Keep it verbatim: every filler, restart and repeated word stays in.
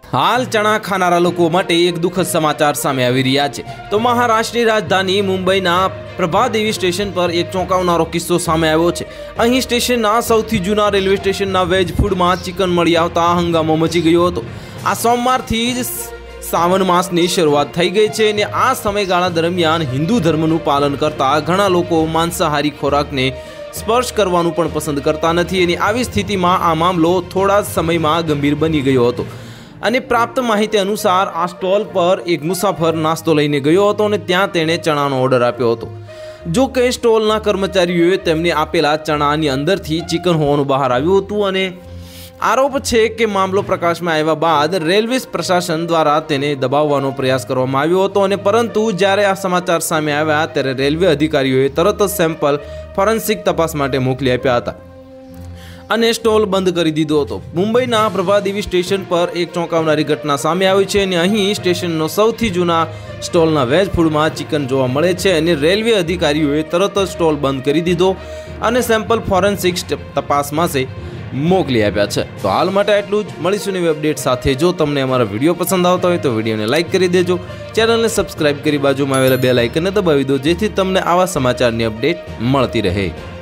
હાલ ચણા ખાનારા લોકો માટે એક દુઃખદ સમાચાર સામે આવી રહ્યા છે। તો મહારાષ્ટ્રની રાજધાની મુંબઈના પ્રભાદેવી સ્ટેશન પર એક ચોંકાવનારો કિસ્સો સામે આવ્યો છે। અહીં સ્ટેશનના સૌથી જૂના રેલવે સ્ટેશનના વેજ ફૂડમાં ચિકન મળી આવતા હંગામો મચી ગયો હતો। આ સોમવારથી જ સાવન માસની શરૂઆત થઈ ગઈ છે અને આ સમયગાળા દરમિયાન હિન્દુ ધર્મનું પાલન કરતા ઘણા લોકો માંસાહારી ખોરાકને સ્પર્શ કરવાનું પણ પસંદ કરતા નથી અને આવી સ્થિતિમાં આ મામલો થોડા સમયમાં ગંભીર બની ગયો હતો। અને પ્રાપ્ત માહિતી અનુસાર આ સ્ટોલ પર એક મુસાફર નાસ્તો લઈને ગયો હતો અને ત્યાં તેણે ચણાનો ઓર્ડર આપ્યો હતો। જો કે સ્ટોલના કર્મચારીઓએ તેમને આપેલા ચણાની અંદરથી ચિકન હોવાનું બહાર આવ્યું હતું અને આરોપ છે કે મામલો પ્રકાશમાં આવ્યા બાદ રેલવે પ્રશાસન દ્વારા તેને દબાવવાનો પ્રયાસ કરવામાં આવ્યો હતો અને પરંતુ જ્યારે આ સમાચાર સામે આવ્યા ત્યારે રેલવે અધિકારીઓએ તરત જ સેમ્પલ ફોરેન્સિક તપાસ માટે મોકલી આપ્યા હતા અને સ્ટોલ બંધ કરી દીધો હતો। મુંબઈના પ્રભાદેવી સ્ટેશન પર એક ચોંકાવનારી ઘટના સામે આવી છે અને અહીં સ્ટેશનનો સૌથી જૂના સ્ટોલના વેજ ફૂડમાં ચિકન જોવા મળે છે અને રેલવે અધિકારીઓએ તરત જ સ્ટોલ બંધ કરી દીધો અને સેમ્પલ ફોરેન્સિક તપાસ માટે મોકલી આપ્યા છે। તો હાલ માટે આટલું જ, મળીશું નવી અપડેટ સાથે। જો તમને અમારા વિડીયો પસંદ આવતા હોય તો વિડીયોને લાઇક કરી દેજો, ચેનલને સબસ્ક્રાઇબ કરી બાજુમાં આવેલા બેલ આઇકનને દબાવી દો જેથી તમને આવા સમાચારની અપડેટ મળતી રહે।